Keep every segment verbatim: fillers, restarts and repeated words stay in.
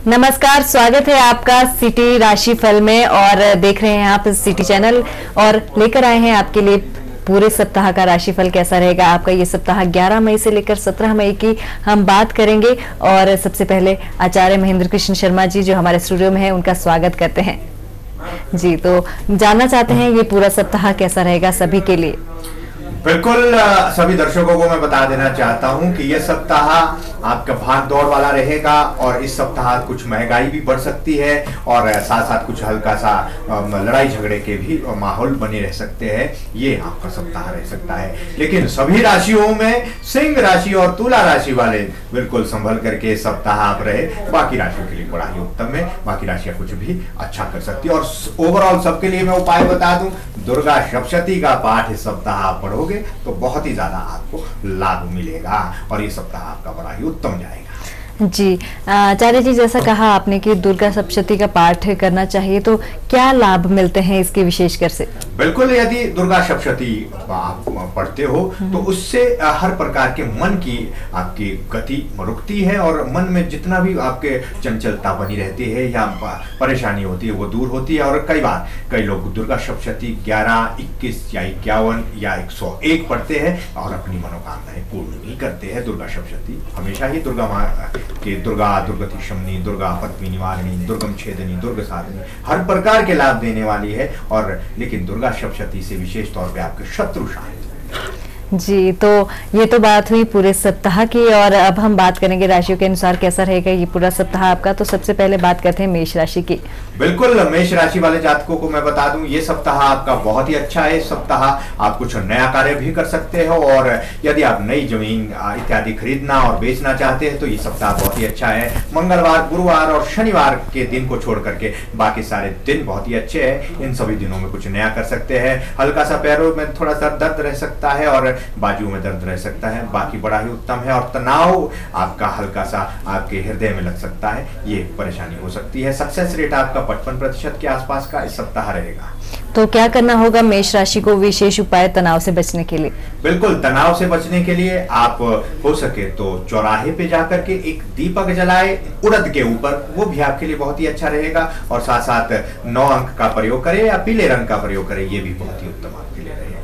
नमस्कार, स्वागत है आपका सिटी राशि फल में और देख रहे हैं आप सिटी चैनल और लेकर आए हैं आपके लिए पूरे सप्ताह का राशिफल कैसा रहेगा आपका ये सप्ताह ग्यारह मई से लेकर सत्रह मई की हम बात करेंगे। और सबसे पहले आचार्य महेंद्र कृष्ण शर्मा जी जो हमारे स्टूडियो में है उनका स्वागत करते हैं जी। तो जानना चाहते हैं ये पूरा सप्ताह कैसा रहेगा सभी के लिए। बिल्कुल, सभी दर्शकों को मैं बता देना चाहता हूं कि यह सप्ताह आपका भाग दौड़ वाला रहेगा और इस सप्ताह कुछ महंगाई भी बढ़ सकती है और साथ साथ कुछ हल्का सा लड़ाई झगड़े के भी माहौल बने रह सकते हैं। ये आपका सप्ताह रह सकता है, लेकिन सभी राशियों में सिंह राशि और तुला राशि वाले बिल्कुल संभल करके सप्ताह आप रहे। बाकी राशियों के लिए बड़ा ही उत्तम है, बाकी राशियां कुछ भी अच्छा कर सकती है। और ओवरऑल सबके लिए मैं उपाय बता दूं, दुर्गा सप्तशती का पाठ इस सप्ताह आप पढ़ोगे तो बहुत ही ज्यादा आपको लाभ मिलेगा और ये सप्ताह आपका बड़ा ही उत्तम जाएगा। जी आचार्य जी, जैसा कहा आपने कि दुर्गा सप्तशती का पाठ करना चाहिए, तो क्या लाभ मिलते हैं इसके विशेषकर से? बिल्कुल, यदि दुर्गा सप्तशती आप पढ़ते हो तो उससे हर प्रकार के मन की आपकी गति रुकती है और मन में जितना भी आपके चंचलता बनी रहती है या परेशानी होती है वो दूर होती है। और कई बार कई लोग दुर्गा सप्तशती ग्यारह, इक्कीस या इक्यावन या एक सौ एक पढ़ते हैं और अपनी मनोकामनाएं पूर्ण भी करते हैं। दुर्गा सप्तशती हमेशा ही दुर्गा माँ के दुर्गा दुर्गति शमनी, दुर्गा पद्मिनी निवारिणी, दुर्गम छेदनी, दुर्ग साधनी हर प्रकार के लाभ देने वाली है। और लेकिन दुर्गा सप्तशती से विशेष तौर पे आपके शत्रु शांत जी। तो ये तो बात हुई पूरे सप्ताह की और अब हम बात करेंगे राशियों के अनुसार कैसा रहेगा ये पूरा सप्ताह आपका। तो सबसे पहले बात करते हैं मेष राशि की। बिल्कुल, मेष राशि वाले जातकों को मैं बता दूं ये सप्ताह आपका बहुत ही अच्छा है। इस सप्ताह आप कुछ नया कार्य भी कर सकते हो और यदि आप नई जमीन इत्यादि खरीदना और बेचना चाहते हैं तो ये सप्ताह बहुत ही अच्छा है। मंगलवार, गुरुवार और शनिवार के दिन को छोड़ करके बाकी सारे दिन बहुत ही अच्छे हैं। इन सभी दिनों में कुछ नया कर सकते हैं। हल्का सा पैरों में थोड़ा सा दर्द रह सकता है और बाजू में दर्द रह सकता है, बाकी बड़ा ही उत्तम है। और तनाव आपका हल्का सा आपके हृदय में लग सकता है, ये परेशानी हो सकती है। सक्सेस रेट आपका पचपन प्रतिशत के आसपास का इस सप्ताह रहेगा। तो क्या करना होगा मेष राशि को विशेष उपाय तनाव से बचने के लिए? बिल्कुल, तनाव से बचने के लिए आप हो सके तो चौराहे पे जाकर के एक दीपक जलाए उड़द के ऊपर, वो भी आपके लिए बहुत ही अच्छा रहेगा। और साथ साथ नौ अंक का प्रयोग करें या पीले रंग का प्रयोग करें, ये भी बहुत ही उत्तम आपके लिए रहेगा।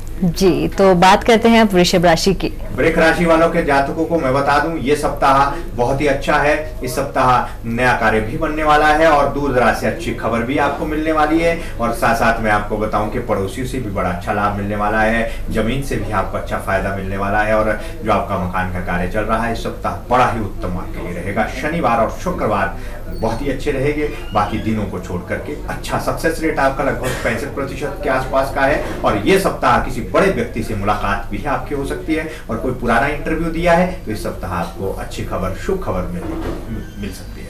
जी, तो बात करते हैं अब वृषभ राशि की। वृष राशि वालों के जातकों को मैं बता दूं ये सप्ताह बहुत ही अच्छा है। इस सप्ताह नया कार्य भी बनने वाला है और दूर दराज से अच्छी खबर भी आपको मिलने वाली है। और साथ साथ मैं आपको बताऊं कि पड़ोसियों से भी बड़ा अच्छा लाभ मिलने वाला है, जमीन से भी आपको अच्छा फायदा मिलने वाला है। और जो आपका मकान का कार्य चल रहा है इस सप्ताह बड़ा ही उत्तम आपके लिए रहेगा। शनिवार और शुक्रवार बहुत ही अच्छे रहेंगे, बाकी दिनों को छोड़ करके अच्छा। सक्सेस रेट आपका लगभग पैंसठ प्रतिशत के आसपास का है। और ये सप्ताह किसी बड़े व्यक्ति से मुलाकात भी आपकी हो सकती है और कोई पुराना इंटरव्यू दिया है तो इस सप्ताह आपको अच्छी खबर, शुभ खबर मिल, मिल सकती है।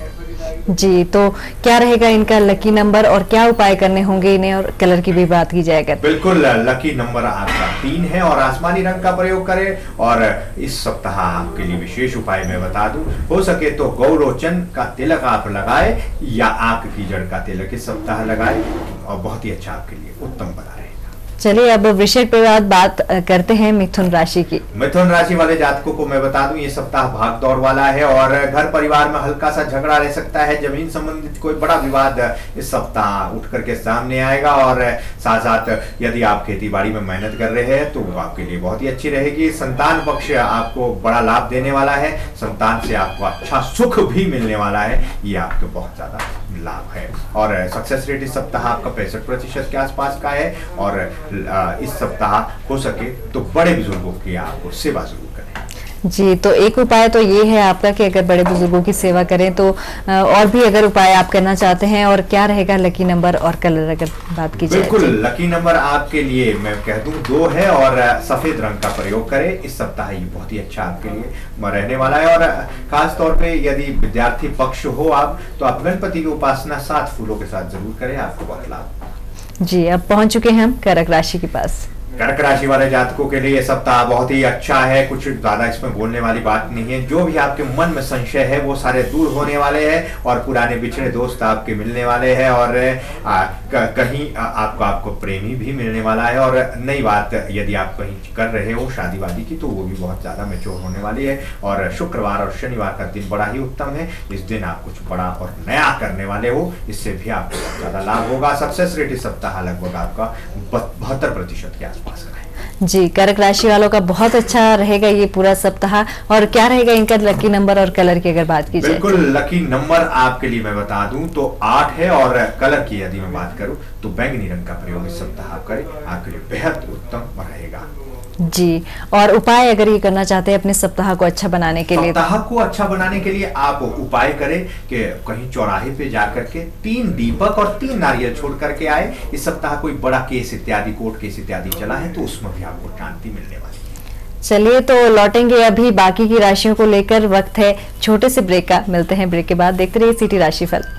जी, तो क्या रहेगा इनका लकी नंबर और क्या उपाय करने होंगे इन्हें, और कलर की भी बात की जाएगा? बिल्कुल, लकी नंबर आपका तीन है और आसमानी रंग का प्रयोग करें। और इस सप्ताह आपके लिए विशेष उपाय मैं बता दूं, हो सके तो गौरोचन का तिलक आप लगाए या आंख की जड़ का तिलक इस सप्ताह लगाए और बहुत ही अच्छा आपके लिए उत्तम बना रहेगा। चलिए अब वृषभ पे बाद बात करते हैं मिथुन राशि की। मिथुन राशि वाले जातकों को मैं बता दूं ये सप्ताह भाग दौड़ वाला है और घर परिवार में हल्का सा झगड़ा रह सकता है। जमीन संबंधित कोई बड़ा विवाद इस सप्ताह उठ करके सामने आएगा। और साथ साथ यदि आप खेती बाड़ी में मेहनत कर रहे हैं तो वो आपके लिए बहुत ही अच्छी रहेगी। संतान पक्ष आपको बड़ा लाभ देने वाला है, संतान से आपको अच्छा सुख भी मिलने वाला है, ये आपको बहुत ज्यादा लाभ है। और सक्सेस रेट इस सप्ताह आपका पैंसठ प्रतिशत के आसपास का है। और इस सप्ताह हो सके तो बड़े बुजुर्गों की आपको सेवा जरूर करें। जी, तो एक उपाय तो ये है आपका कि अगर बड़े बुजुर्गों की सेवा करें तो और भी अगर उपाय आप करना चाहते हैं। और क्या रहेगा लकी नंबर और कलर अगर बात की जाए? बिल्कुल, लकी नंबर आपके लिए मैं कह दूं दो है और सफेद रंग का प्रयोग करें। इस सप्ताह ये बहुत ही अच्छा आपके लिए रहने वाला है। और खास तौर पे यदि विद्यार्थी पक्ष हो आप तो आप गणपति की उपासना सात फूलों के साथ जरूर करें, आपको बहुत लाभ। जी, अब पहुंच चुके हैं हम कर्क राशि के पास। कर्क राशि वाले जातकों के लिए ये सप्ताह बहुत ही अच्छा है। कुछ ज्यादा इसमें बोलने वाली बात नहीं है। जो भी आपके मन में संशय है वो सारे दूर होने वाले हैं और पुराने बिछड़े दोस्त आपके मिलने वाले हैं और आ, कहीं आ, आपको आपको प्रेमी भी मिलने वाला है। और नई बात यदि आप कहीं कर रहे हो शादी वादी की तो वो भी बहुत ज्यादा मैच्योर होने वाली है। और शुक्रवार और शनिवार का दिन बड़ा ही उत्तम है। इस दिन आप कुछ बड़ा और नया करने वाले हो, इससे भी आपको बहुत ज्यादा लाभ होगा। सक्सेस रेट इस सप्ताह लगभग आपका बहत्तर प्रतिशत के आसपास है। जी, कर्क राशि वालों का बहुत अच्छा रहेगा ये पूरा सप्ताह। और क्या रहेगा इनका लकी नंबर और कलर की अगर बात की जाए? बिल्कुल, लकी नंबर आपके लिए मैं बता दूं तो आठ है और कलर की यदि मैं बात करूं तो बैंगनी रंग का प्रयोग इस सप्ताह आप करें, आपके लिए बेहद उत्तम रहेगा। जी, और उपाय अगर ये करना चाहते हैं अपने सप्ताह को अच्छा बनाने के लिए? सप्ताह को अच्छा बनाने के लिए आप उपाय करें कि कहीं चौराहे पे जाकर के तीन दीपक और तीन नारियल छोड़ करके आए। इस सप्ताह कोई बड़ा केस इत्यादि, कोर्ट केस इत्यादि चला है तो उसमें भी आपको शांति मिलने वाली है। चलिए, तो लौटेंगे अभी बाकी की राशियों को लेकर। वक्त है छोटे से ब्रेक का। मिलते हैं ब्रेक के बाद। देखते रहिए सिटी राशिफल।